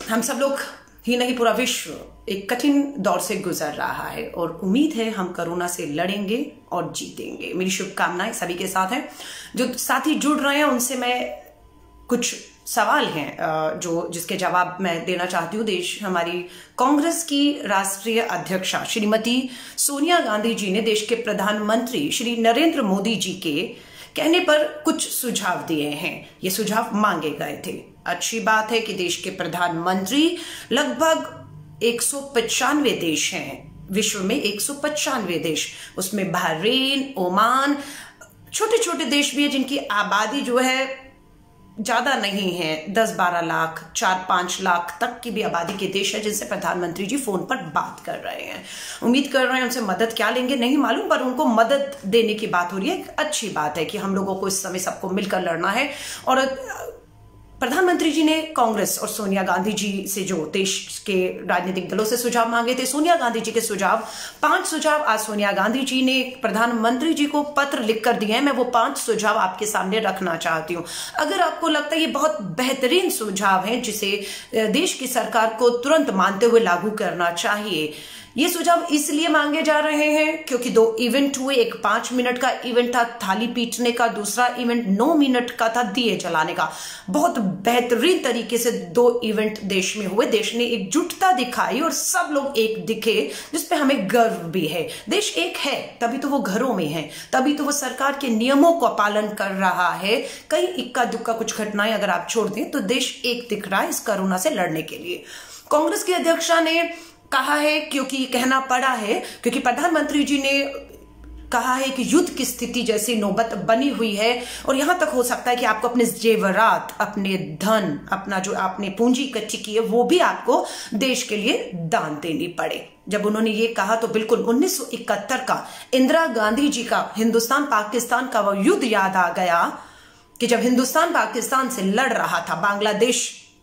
हम सब लोग ही नहीं, पूरा विश्व एक कठिन दौर से गुजर रहा है और उम्मीद है हम कोरोना से लड़ेंगे और जीतेंगे। मेरी शुभकामनाएं सभी के साथ हैं। जो साथी जुड़ रहे हैं उनसे मैं कुछ सवाल हैं जिसके जवाब मैं देना चाहती हूँ। हमारी कांग्रेस की राष्ट्रीय अध्यक्षा श्रीमती सोनिया गांधी जी ने देश के प्रधानमंत्री श्री नरेंद्र मोदी जी के कहने पर कुछ सुझाव दिए हैं। ये सुझाव मांगे गए थे। अच्छी बात है कि देश के प्रधानमंत्री लगभग 195 देश हैं विश्व में, 195 देश, उसमें बहरीन, ओमान, छोटे छोटे देश भी है जिनकी आबादी जो है ज्यादा नहीं है, 10-12 लाख, 4-5 लाख तक की भी आबादी के देश है जिनसे प्रधानमंत्री जी फोन पर बात कर रहे हैं। उम्मीद कर रहे हैं उनसे मदद क्या लेंगे नहीं मालूम, पर उनको मदद देने की बात हो रही है। अच्छी बात है कि हम लोगों को इस समय सबको मिलकर लड़ना है। और प्रधानमंत्री जी ने कांग्रेस और सोनिया गांधी जी से जो देश के राजनीतिक दलों से सुझाव मांगे थे, सोनिया गांधी जी के सुझाव, 5 सुझाव आज सोनिया गांधी जी ने प्रधानमंत्री जी को पत्र लिखकर दिए हैं। मैं वो 5 सुझाव आपके सामने रखना चाहती हूं। अगर आपको लगता है ये बहुत बेहतरीन सुझाव हैं जिसे देश की सरकार को तुरंत मानते हुए लागू करना चाहिए। ये सुझाव इसलिए मांगे जा रहे हैं क्योंकि 2 इवेंट हुए। एक 5 मिनट का इवेंट था थाली पीटने का, दूसरा इवेंट 9 मिनट का था दिए जलाने का। बहुत बेहतरीन तरीके से 2 इवेंट देश में हुए। देश ने एकजुटता दिखाई और सब लोग एक दिखे, जिसपे हमें गर्व भी है। देश एक है तभी तो वो घरों में है, तभी तो वो सरकार के नियमों का पालन कर रहा है। कई इक्का दुक्का कुछ घटनाएं अगर आप छोड़ दें तो देश एक दिख रहा है इस कोरोना से लड़ने के लिए। कांग्रेस की अध्यक्षा ने कहा है, क्योंकि कहना पड़ा है क्योंकि प्रधानमंत्री जी ने कहा है कि युद्ध की स्थिति जैसी नौबत बनी हुई है और यहां तक हो सकता है कि आपको अपने जेवरात, अपने धन, अपना जो आपने पूंजी इकट्ठी की है वो भी आपको देश के लिए दान देनी पड़े। जब उन्होंने ये कहा तो बिल्कुल 1971 का इंदिरा गांधी जी का हिंदुस्तान पाकिस्तान का वो युद्ध याद आ गया कि जब हिंदुस्तान पाकिस्तान से लड़ रहा था, बांग्लादेश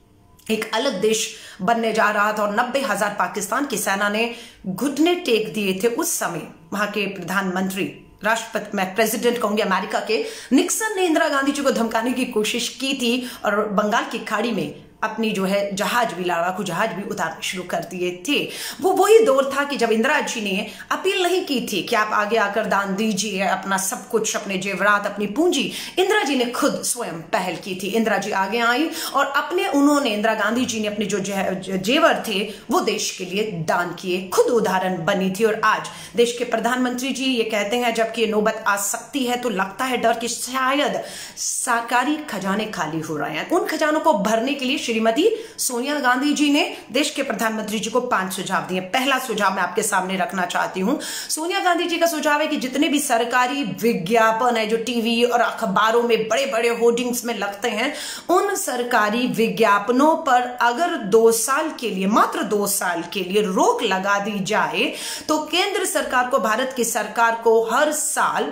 एक अलग देश बनने जा रहा था और 90,000 पाकिस्तान की सेना ने घुटने टेक दिए थे। उस समय वहां के प्रधानमंत्री, राष्ट्रपति, मैं प्रेसिडेंट कहूंगी अमेरिका के, निक्सन ने इंदिरा गांधी जी को धमकाने की कोशिश की थी और बंगाल की खाड़ी में अपनी जो है जहाज भी, लड़ाकू जहाज भी उतारने शुरू कर दिए थे। वो वही दौर था कि जब इंदिरा जी ने अपील नहीं की थी कि आप आगे आकर दान दीजिए अपना सब कुछ, अपने जेवरात, अपनी पूंजी। इंदिरा जी ने खुद स्वयं पहल की थी। इंदिरा जी आगे आई और इंदिरा गांधी जी ने अपने जो जेवर थे वो देश के लिए दान किए, खुद उदाहरण बनी थी। और आज देश के प्रधानमंत्री जी ये कहते हैं जबकि ये नौबत आ सकती है तो लगता है डर कि शायद सरकारी खजाने खाली हो रहे हैं। उन खजानों को भरने के लिए श्रीमती सोनिया गांधी जी ने देश के प्रधानमंत्री जी को 5 सुझाव दिए। पहला सुझाव मैं आपके सामने रखना चाहती हूं। सोनिया गांधी जी का सुझाव है कि जितने भी सरकारी विज्ञापन है जो टीवी और अखबारों में बड़े बड़े होर्डिंग्स में लगते हैं, उन सरकारी विज्ञापनों पर अगर 2 साल के लिए, मात्र 2 साल के लिए रोक लगा दी जाए तो केंद्र सरकार को, भारत की सरकार को हर साल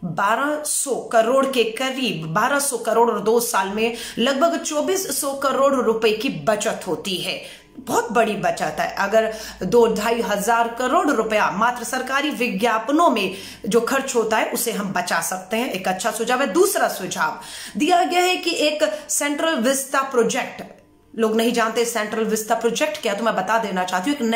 1200 करोड़ के करीब, 1200 करोड़ और 2 साल में लगभग 2400 करोड़ रुपए की बचत होती है। बहुत बड़ी बचत है। अगर 2-2.5 हजार करोड़ रुपया मात्र सरकारी विज्ञापनों में जो खर्च होता है उसे हम बचा सकते हैं। एक अच्छा सुझाव है। दूसरा सुझाव दिया गया है कि एक सेंट्रल विस्ता प्रोजेक्ट, लोग नहीं जानते सेंट्रल विस्ता प्रोजेक्ट क्या, तो मैं बता देना चाहती हूँ। एक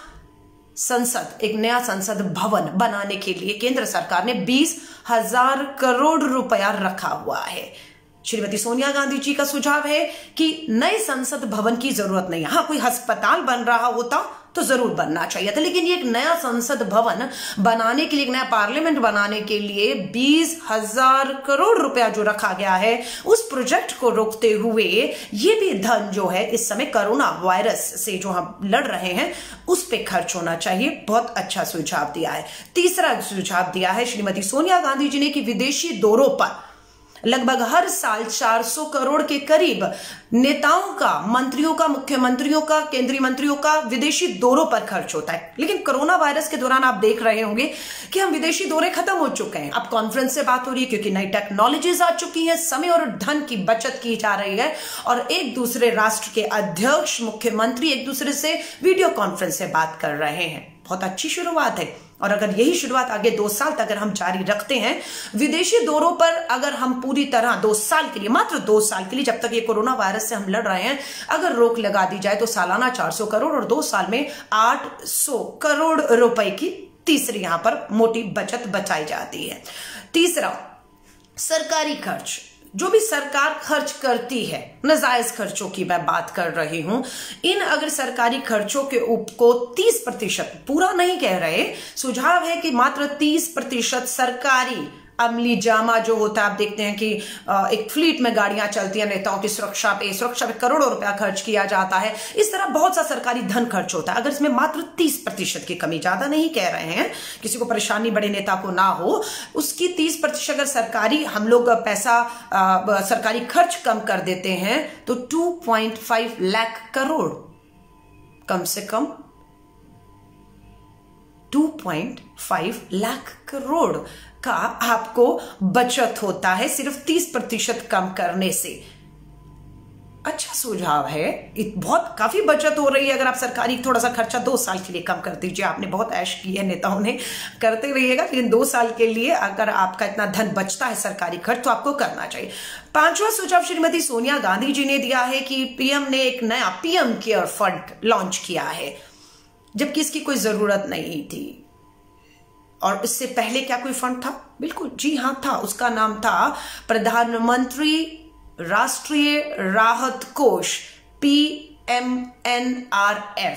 नया संसद भवन बनाने के लिए केंद्र सरकार ने 20,000 करोड़ रुपया रखा हुआ है। श्रीमती सोनिया गांधी जी का सुझाव है कि नए संसद भवन की जरूरत नहीं है। हाँ, कोई अस्पताल बन रहा होता तो जरूर बनना चाहिए था, लेकिन ये एक नया संसद भवन बनाने के लिए, एक नया पार्लियामेंट बनाने के लिए 20,000 करोड़ रुपया जो रखा गया है, उस प्रोजेक्ट को रोकते हुए ये भी धन जो है इस समय कोरोना वायरस से जो हम लड़ रहे हैं उस पे खर्च होना चाहिए। बहुत अच्छा सुझाव दिया है। तीसरा सुझाव दिया है श्रीमती सोनिया गांधी जी ने कि विदेशी दौरों पर लगभग हर साल 400 करोड़ के करीब नेताओं का, मंत्रियों का, मुख्यमंत्रियों का, केंद्रीय मंत्रियों का विदेशी दौरों पर खर्च होता है। लेकिन कोरोना वायरस के दौरान आप देख रहे होंगे कि हम विदेशी दौरे खत्म हो चुके हैं। अब कॉन्फ्रेंस से बात हो रही है क्योंकि नई टेक्नोलॉजीज आ चुकी हैं, समय और धन की बचत की जा रही है और एक दूसरे राष्ट्र के अध्यक्ष, मुख्यमंत्री एक दूसरे से वीडियो कॉन्फ्रेंस से बात कर रहे हैं। बहुत अच्छी शुरुआत है और अगर यही शुरुआत आगे 2 साल तक अगर हम जारी रखते हैं, विदेशी दौरों पर अगर हम पूरी तरह 2 साल के लिए, मात्र 2 साल के लिए, जब तक ये कोरोना वायरस से हम लड़ रहे हैं, अगर रोक लगा दी जाए तो सालाना 400 करोड़ और 2 साल में 800 करोड़ रुपए की तीसरी यहां पर मोटी बचत बचाई जाती है। तीसरा, सरकारी खर्च। जो भी सरकार खर्च करती है, नाजायज खर्चों की मैं बात कर रही हूं, इन अगर सरकारी खर्चों के को 30%, पूरा नहीं कह रहे, सुझाव है कि मात्र 30% सरकारी अमली जामा जो होता है, आप देखते हैं कि एक फ्लीट में गाड़ियां चलती हैं, नेताओं की सुरक्षा पे करोड़ों रुपया खर्च किया जाता है। इस तरह बहुत सा सरकारी धन खर्च होता है। अगर इसमें मात्र 30% की कमी, ज्यादा नहीं कह रहे हैं, किसी को परेशानी बड़े नेता को ना हो, उसकी 30% अगर सरकारी हम लोग पैसा सरकारी खर्च कम कर देते हैं तो 2.5 लाख करोड़, कम से कम 2.5 लाख करोड़ का आपको बचत होता है सिर्फ 30% कम करने से। अच्छा सुझाव है, बहुत काफी बचत हो रही है। अगर आप सरकारी थोड़ा सा खर्चा 2 साल के लिए कम कर दीजिए, आपने बहुत ऐश की है, नेताओं ने, करते रहिएगा, लेकिन 2 साल के लिए अगर आपका इतना धन बचता है सरकारी खर्च तो आपको करना चाहिए। 5वां सुझाव श्रीमती सोनिया गांधी जी ने दिया है कि पीएम ने एक नया पीएम केयर फंड लॉन्च किया है, जबकि इसकी कोई जरूरत नहीं थी। और इससे पहले क्या कोई फंड था? बिल्कुल जी हाँ था, उसका नाम था प्रधानमंत्री राष्ट्रीय राहत कोष, PMNRF।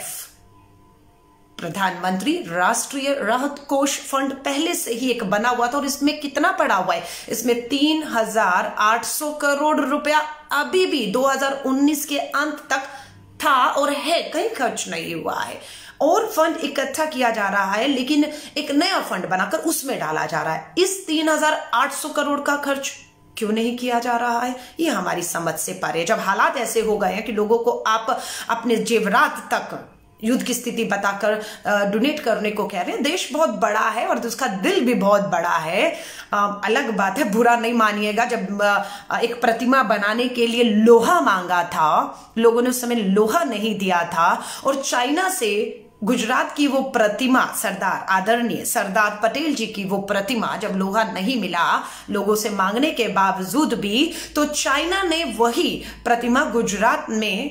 प्रधानमंत्री राष्ट्रीय राहत कोष फंड पहले से ही एक बना हुआ था और इसमें कितना पड़ा हुआ है? इसमें 3,800 करोड़ रुपया अभी भी 2019 के अंत तक था और है, कहीं खर्च नहीं हुआ है। और फंड इकट्ठा किया जा रहा है, लेकिन एक नया फंड बनाकर उसमें डाला जा रहा है। इस 3,800 करोड़ का खर्च क्यों नहीं किया जा रहा है? ये हमारी समझ से परे। जब हालात ऐसे हो गए हैं कि लोगों को आप अपने जेवरात तक युद्ध की स्थिति बताकर डोनेट करने को कह रहे हैं। देश बहुत बड़ा है और उसका दिल भी बहुत बड़ा है। अलग बात है, बुरा नहीं मानिएगा, जब एक प्रतिमा बनाने के लिए लोहा मांगा था, लोगों ने उस समय लोहा नहीं दिया था, और चाइना से गुजरात की वो प्रतिमा, सरदार, आदरणीय सरदार पटेल जी की वो प्रतिमा, जब लोहा नहीं मिला लोगों से मांगने के बावजूद भी, तो चाइना ने वही प्रतिमा गुजरात में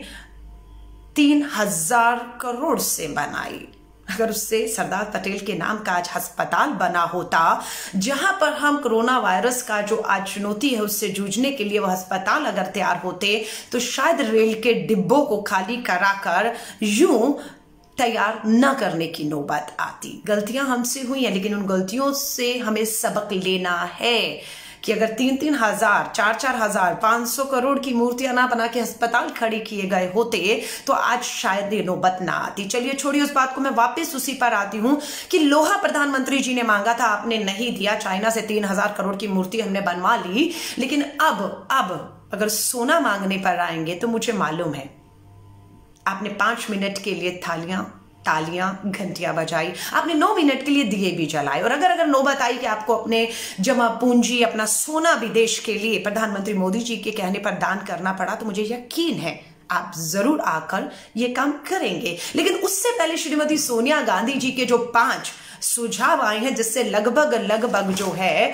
3,000 करोड़ से बनाई। अगर उससे सरदार पटेल के नाम का आज अस्पताल बना होता, जहां पर हम कोरोना वायरस का जो आज चुनौती है उससे जूझने के लिए वह अस्पताल अगर तैयार होते, तो शायद रेल के डिब्बों को खाली कराकर यूं तैयार न करने की नौबत आती। गलतियां हमसे हुई हैं, लेकिन उन गलतियों से हमें सबक लेना है कि अगर 3-3 हजार, 4-4 हजार, 500 करोड़ की मूर्तियां ना बना के अस्पताल खड़े किए गए होते तो आज शायद ये नौबत ना आती। चलिए छोड़िए उस बात को, मैं वापस उसी पर आती हूं कि लोहा प्रधानमंत्री जी ने मांगा था, आपने नहीं दिया। चाइना से 3,000 करोड़ की मूर्ति हमने बनवा ली, लेकिन अब अगर सोना मांगने पर आएंगे तो मुझे मालूम है आपने 5 मिनट के लिए तालियां, घंटियां बजाई, आपने 9 मिनट के लिए दिए भी जलाए, और अगर नौबत आई कि आपको अपने जमा पूंजी, अपना सोना भी देश के लिए प्रधानमंत्री मोदी जी के कहने पर दान करना पड़ा, तो मुझे यकीन है आप जरूर आकर ये काम करेंगे। लेकिन उससे पहले श्रीमती सोनिया गांधी जी के जो 5 सुझाव आए हैं, जिससे लगभग जो है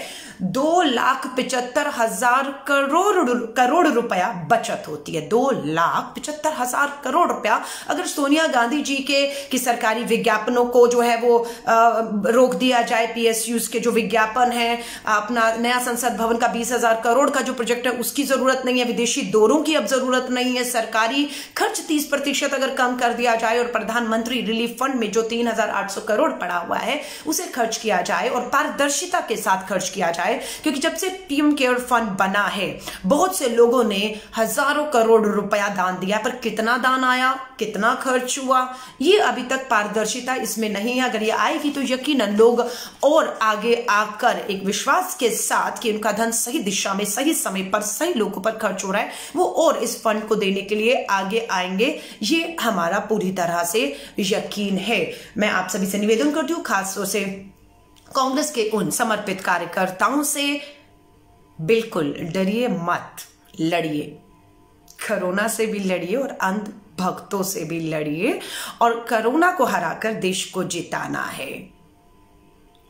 2,75,000 करोड़ रुपया बचत होती है। 2,75,000 करोड़ रुपया अगर सोनिया गांधी जी के सरकारी विज्ञापनों को जो है वो रोक दिया जाए, PSUs के जो विज्ञापन है, अपना नया संसद भवन का 20,000 करोड़ का जो प्रोजेक्ट है उसकी जरूरत नहीं है, विदेशी दौरों की अब जरूरत नहीं है, सरकारी खर्च 30% अगर कम कर दिया जाए और प्रधानमंत्री रिलीफ फंड में जो 3,800 करोड़ पड़ा हुआ है उसे खर्च किया जाए और पारदर्शिता के साथ खर्च किया जाए, क्योंकि जब से पीएम केयर फंड बना है बहुत से लोगों ने हजारों करोड़ रुपया दान दिया, पर कितना दान आया, कितना खर्च हुआ, ये अभी तक पारदर्शिता इसमें नहीं है। अगर ये आएगी तो यकीनन लोग और आगे आकर एक विश्वास के साथ कि उनका धन सही दिशा में, सही समय पर, सही लोगों पर खर्च हो रहा है, वो और इस फंड को देने के लिए आगे आएंगे। ये हमारा पूरी तरह से यकीन है। मैं आप सभी से निवेदन करती हूँ, खासतौर से कांग्रेस के उन समर्पित कार्यकर्ताओं से, बिल्कुल डरिए मत, लड़िए, कोरोना से भी लड़िए और अंध भक्तों से भी लड़िए, और कोरोना को हराकर देश को जिताना है।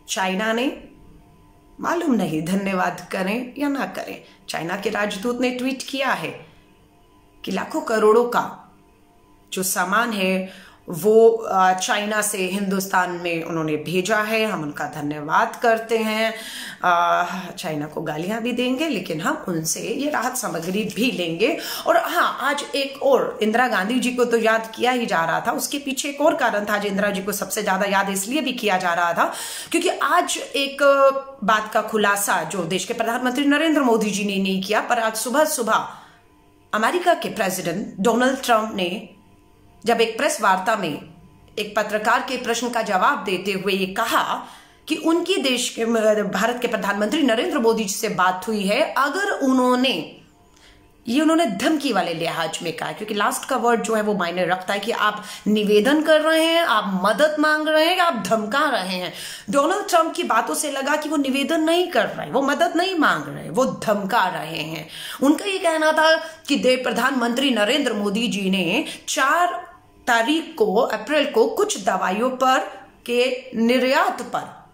चाइना ने, मालूम नहीं धन्यवाद करें या ना करें, चाइना के राजदूत ने ट्वीट किया है कि लाखों करोड़ों का जो सामान है वो चाइना से हिंदुस्तान में उन्होंने भेजा है। हम उनका धन्यवाद करते हैं। चाइना को गालियां भी देंगे, लेकिन हम उनसे ये राहत सामग्री भी लेंगे। और हाँ, आज एक और इंदिरा गांधी जी को तो याद किया ही जा रहा था, उसके पीछे एक और कारण था। आज इंदिरा जी को सबसे ज्यादा याद इसलिए भी किया जा रहा था क्योंकि आज एक बात का खुलासा जो देश के प्रधानमंत्री नरेंद्र मोदी जी ने नहीं किया, पर आज सुबह सुबह अमेरिका के प्रेसिडेंट डोनाल्ड ट्रंप ने जब एक प्रेस वार्ता में एक पत्रकार के प्रश्न का जवाब देते हुए ये कहा कि उनकी देश के भारत के प्रधानमंत्री नरेंद्र मोदी जी से बात हुई है, अगर उन्होंने धमकी वाले लिहाज में कहा, क्योंकि लास्ट का वर्ड जो है वो मायने रखता है कि आप निवेदन कर रहे हैं, आप मदद मांग रहे हैं, आप धमका रहे हैं। डोनाल्ड ट्रंप की बातों से लगा कि वो निवेदन नहीं कर रहे, वो मदद नहीं मांग रहे, वो धमका रहे हैं। उनका ये कहना था कि प्रधानमंत्री नरेंद्र मोदी जी ने 4 तारीख को अप्रैल को कुछ दवाइयों पर के निर्यात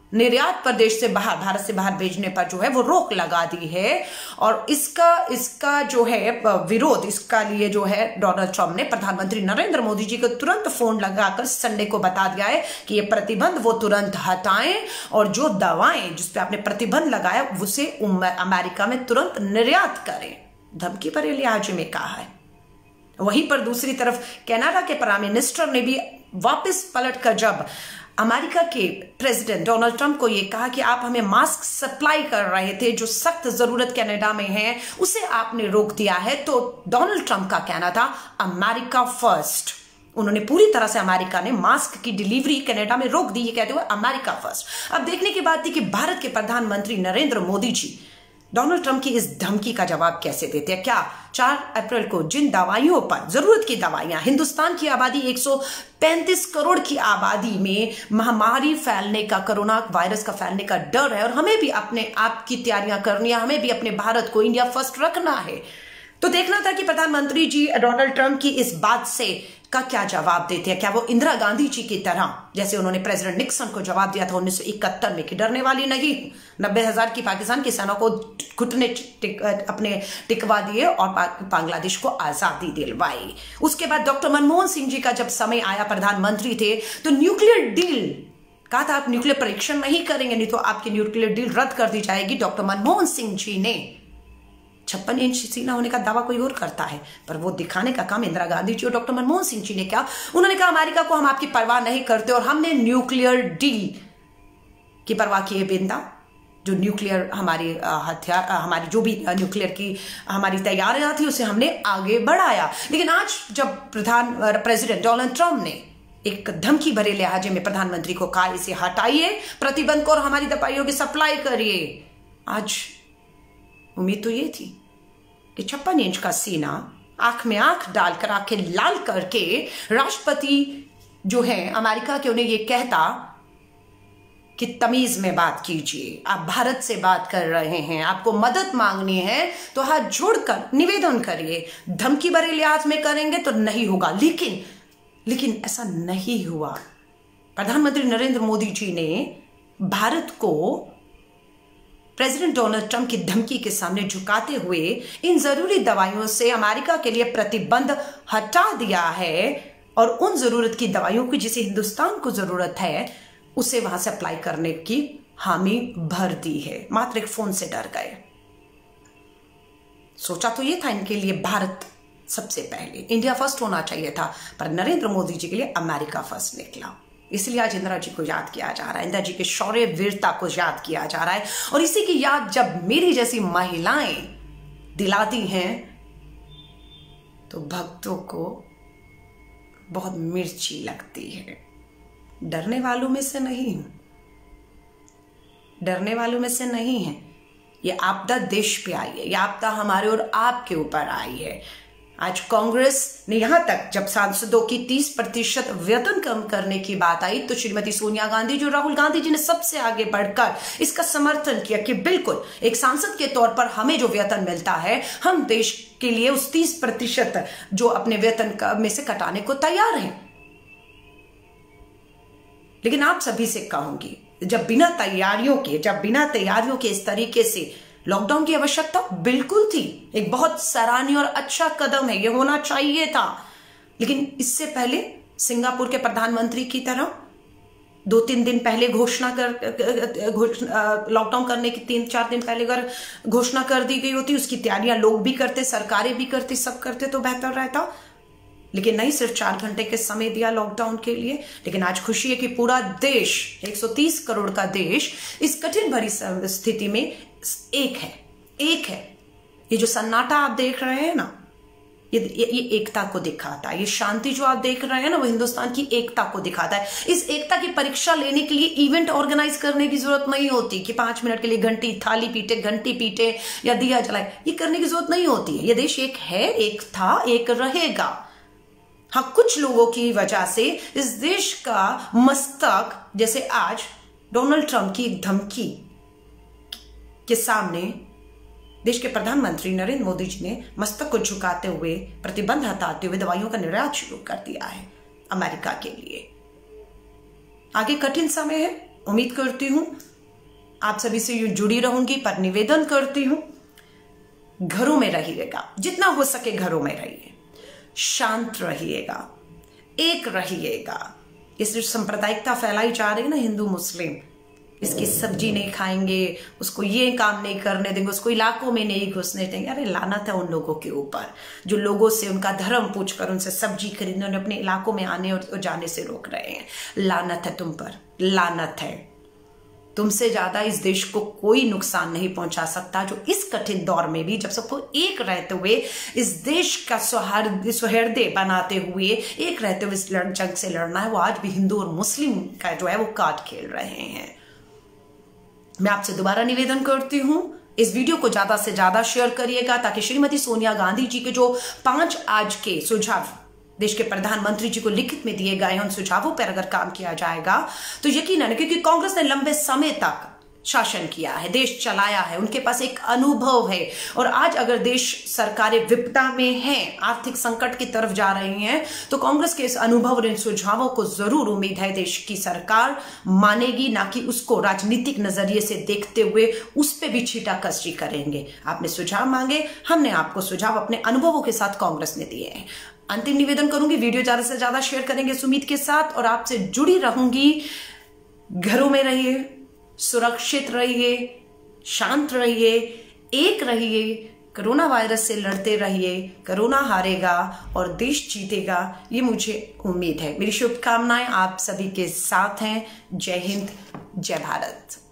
पर देश से बाहर, भारत से बाहर भेजने पर जो है वो रोक लगा दी है। और इसका जो है विरोध, इसका लिए जो है डोनाल्ड ट्रंप ने प्रधानमंत्री नरेंद्र मोदी जी को तुरंत फोन लगाकर संडे को बता दिया है कि ये प्रतिबंध वो तुरंत हटाएं और जो दवाएं जिस पे आपने प्रतिबंध लगाया उसे अमेरिका में तुरंत निर्यात करें। धमकी पर लिहाज में कहा है। वहीं पर दूसरी तरफ कनाडा के प्राइम मिनिस्टर ने भी वापस पलटकर जब अमेरिका के प्रेसिडेंट डोनाल्ड ट्रंप को यह कहा कि आप हमें मास्क सप्लाई कर रहे थे जो सख्त जरूरत कनाडा में है, उसे आपने रोक दिया है, तो डोनाल्ड ट्रंप का कहना था अमेरिका फर्स्ट। उन्होंने पूरी तरह से अमेरिका ने मास्क की डिलीवरी कनाडा में रोक दी, ये कहते हुए अमेरिका फर्स्ट। अब देखने की बात थी कि भारत के प्रधानमंत्री नरेंद्र मोदी जी डोनाल्ड ट्रंप की इस धमकी का जवाब कैसे देते हैं। क्या 4 अप्रैल को जिन दवाइयों पर, जरूरत की दवाइयां, हिंदुस्तान की आबादी 135 करोड़ की आबादी में महामारी फैलने का, कोरोना वायरस का फैलने का डर है और हमें भी अपने आप की तैयारियां करनी है, हमें भी अपने भारत को इंडिया फर्स्ट रखना है। तो देखना था कि प्रधानमंत्री जी डोनाल्ड ट्रंप की इस बात से का क्या जवाब देते हैं। क्या वो इंदिरा गांधी जी की तरह, जैसे उन्होंने प्रेसिडेंट निक्सन को जवाब दिया था 1971 में कि डरने वाली नहीं, 90,000 की पाकिस्तान की सेना को घुटने अपने टिकवा दिए और बांग्लादेश को आजादी दिलवाई। उसके बाद डॉक्टर मनमोहन सिंह जी का जब समय आया, प्रधानमंत्री थे, तो न्यूक्लियर डील कहा था आप न्यूक्लियर परीक्षण नहीं करेंगे, नहीं तो आपकी न्यूक्लियर डील रद्द कर दी जाएगी। डॉक्टर मनमोहन सिंह जी ने 56 इंच सीना होने का दावा कोई और करता है, पर वो दिखाने का काम इंदिरा गांधी जी और डॉक्टर मनमोहन सिंह जी ने किया। उन्होंने कहा अमेरिका को हम आपकी परवाह नहीं करते और हमने न्यूक्लियर डील की परवाह किए बिना जो न्यूक्लियर हमारी हथियार, हमारी जो भी न्यूक्लियर की हमारी तैयारियां थी उसे हमने आगे बढ़ाया। लेकिन आज जब प्रेसिडेंट डोनाल्ड ट्रंप ने एक धमकी भरे लिहाजे में प्रधानमंत्री को कहा इसे हटाइए प्रतिबंध को और हमारी दवाइयों की सप्लाई करिए, आज उम्मीद तो ये थी कि 56 इंच का सीना, आंख में आंख डालकर, आंखें लाल करके राष्ट्रपति जो है अमेरिका के उन्हें ये कहता कि तमीज में बात कीजिए, आप भारत से बात कर रहे हैं, आपको मदद मांगनी है तो हाथ जोड़कर निवेदन करिए। धमकी भरे लिहाज में करेंगे तो नहीं होगा। लेकिन ऐसा नहीं हुआ। प्रधानमंत्री नरेंद्र मोदी जी ने भारत को प्रेसिडेंट डोनाल्ड ट्रंप की धमकी के सामने झुकाते हुए इन जरूरी दवाइयों से अमेरिका के लिए प्रतिबंध हटा दिया है और उन जरूरत की दवाइयों की जिसे हिंदुस्तान को जरूरत है उसे वहां से अप्लाई करने की हामी भर दी है। मात्र एक फोन से डर गए। सोचा तो ये था इनके लिए भारत सबसे पहले, इंडिया फर्स्ट होना चाहिए था, पर नरेंद्र मोदी जी के लिए अमेरिका फर्स्ट निकला। इसलिए आज इंदिरा जी को याद किया जा रहा है, इंदिरा जी के शौर्य वीरता को याद किया जा रहा है। और इसी की याद जब मेरी जैसी महिलाएं दिलाती हैं तो भक्तों को बहुत मिर्ची लगती है। डरने वालों में से नहीं हूं, डरने वालों में से नहीं है। ये आपदा देश पे आई है, ये आपदा हमारे और आपके ऊपर आई है। आज कांग्रेस ने यहां तक जब सांसदों की 30% वेतन कम करने की बात आई तो श्रीमती सोनिया गांधी जी और राहुल गांधी जी ने सबसे आगे बढ़कर इसका समर्थन किया कि बिल्कुल एक सांसद के तौर पर हमें जो वेतन मिलता है हम देश के लिए उस 30% जो अपने वेतन में से कटाने को तैयार हैं। लेकिन आप सभी से कहूंगी जब बिना तैयारियों के इस तरीके से लॉकडाउन की आवश्यकता बिल्कुल थी। एक बहुत सराहनीय और अच्छा कदम है, ये होना चाहिए था। लेकिन इससे पहले सिंगापुर के प्रधानमंत्री की तरह 2-3 दिन पहले लॉकडाउन करने की 3-4 दिन पहले अगर घोषणा कर दी गई होती, उसकी तैयारियां लोग भी करते, सरकारें भी करती, सब करते तो बेहतर रहता। लेकिन नहीं, सिर्फ 4 घंटे के समय दिया लॉकडाउन के लिए। लेकिन आज खुशी है कि पूरा देश, 130 करोड़ का देश, इस कठिन भरी स्थिति में एक है। ये जो सन्नाटा आप देख रहे हैं ना, ये एकता को दिखाता है। ये शांति जो आप देख रहे हैं ना, वो हिंदुस्तान की एकता को दिखाता है। इस एकता की परीक्षा लेने के लिए इवेंट ऑर्गेनाइज करने की जरूरत नहीं होती कि 5 मिनट के लिए घंटी पीटे या दिया जलाए। ये करने की जरूरत नहीं होती है। ये देश एक है, एक था, एक रहेगा। हाँ, कुछ लोगों की वजह से इस देश का मस्तक, जैसे आज डोनाल्ड ट्रंप की एक धमकी के सामने देश के प्रधानमंत्री नरेंद्र मोदी जी ने मस्तक को झुकाते हुए, प्रतिबंध हटाते हुए दवाइयों का निर्यात शुरू कर दिया है अमेरिका के लिए। आगे कठिन समय है। उम्मीद करती हूं आप सभी से जुड़ी रहूंगी, पर निवेदन करती हूं घरों में रहिएगा, जितना हो सके घरों में रहिए, शांत रहिएगा, एक रहिएगा। इस जो सांप्रदायिकता फैलाई जा रही है ना, हिंदू मुस्लिम, इसकी सब्जी नहीं खाएंगे, उसको ये काम नहीं करने देंगे, उसको इलाकों में नहीं घुसने देंगे। अरे लानत है उन लोगों के ऊपर जो लोगों से उनका धर्म पूछकर उनसे सब्जी खरीदने, उन्हें अपने इलाकों में आने और जाने से रोक रहे हैं। लानत है तुम पर, लानत है। तुमसे ज्यादा इस देश को कोई नुकसान नहीं पहुंचा सकता, जो इस कठिन दौर में भी, जब सबको एक रहते हुए इस देश का सौहार्द बनाते हुए, एक रहते हुए इस जंग से लड़ना है, वो आज भी हिंदू और मुस्लिम का जो है वो कार्ड खेल रहे हैं। मैं आपसे दोबारा निवेदन करती हूं, इस वीडियो को ज्यादा से ज्यादा शेयर करिएगा, ताकि श्रीमती सोनिया गांधी जी के जो 5 आज के सुझाव देश के प्रधानमंत्री जी को लिखित में दिए गए हैं, उन सुझावों पर अगर काम किया जाएगा तो यकीनन, क्योंकि कांग्रेस ने लंबे समय तक शासन किया है, देश चलाया है, उनके पास एक अनुभव है। और आज अगर देश सरकारें विपदा में हैं, आर्थिक संकट की तरफ जा रही हैं, तो कांग्रेस के इस अनुभव और इन सुझावों को जरूर उम्मीद है देश की सरकार मानेगी, ना कि उसको राजनीतिक नजरिए से देखते हुए उस पर भी छीटाकशी करेंगे। आपने सुझाव मांगे, हमने आपको सुझाव अपने अनुभवों के साथ कांग्रेस ने दिए हैं। अंतिम निवेदन करूंगी, वीडियो ज्यादा से ज्यादा शेयर करेंगे इस उम्मीद के साथ, और आपसे जुड़ी रहूंगी। घरों में रहिए, सुरक्षित रहिए, शांत रहिए, एक रहिए, कोरोना वायरस से लड़ते रहिए। कोरोना हारेगा और देश जीतेगा, ये मुझे उम्मीद है। मेरी शुभकामनाएं आप सभी के साथ हैं। जय हिंद, जय भारत।